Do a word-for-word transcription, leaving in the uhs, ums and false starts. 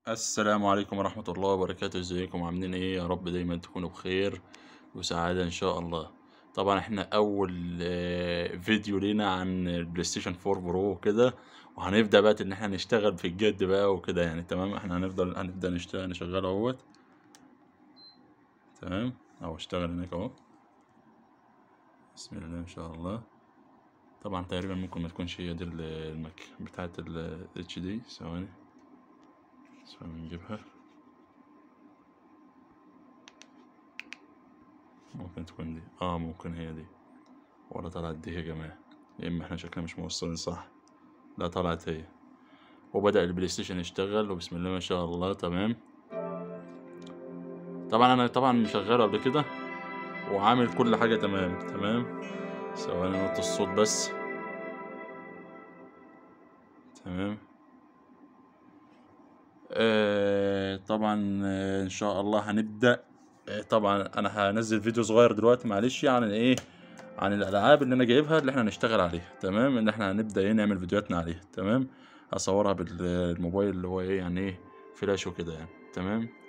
السلام عليكم ورحمة الله وبركاته، ازيكم عاملين ايه؟ يا رب دايما تكونوا بخير وسعادة ان شاء الله. طبعا احنا اول آه، فيديو لينا عن البلاي ستيشن فور برو وكده، وهنبدأ بقى ان احنا نشتغل في الجد بقى وكده يعني. تمام، احنا هنفضل هنبدأ نشتغل نشغل اهوت. تمام، اهو اشتغل هناك اهو. بسم الله ما شاء الله. طبعا تقريبا ممكن ما تكونش هي دي ال- المك بتاعت ال اتش دي. ثواني ثواني نجيبها. ممكن تكون دي، اه ممكن هي دي، ولا طلعت دي يا جماعة؟ يا اما احنا شكلنا مش موصلين صح. لا طلعت هي. وبدأ البلاي ستيشن يشتغل وبسم الله ما شاء الله. تمام. طبعا انا طبعا مشغله قبل كده وعامل كل حاجة تمام. تمام، ثواني نوطي الصوت بس. تمام. آه طبعا آه ان شاء الله هنبدأ. آه طبعا انا هنزل فيديو صغير دلوقتي معلش عن ايه، عن الالعاب اللي انا جايبها اللي احنا هنشتغل عليها. تمام، ان احنا هنبدأ ايه نعمل فيديوهاتنا عليها. تمام، هصورها بالموبايل اللي هو ايه يعني ايه فلاش وكده يعني. تمام.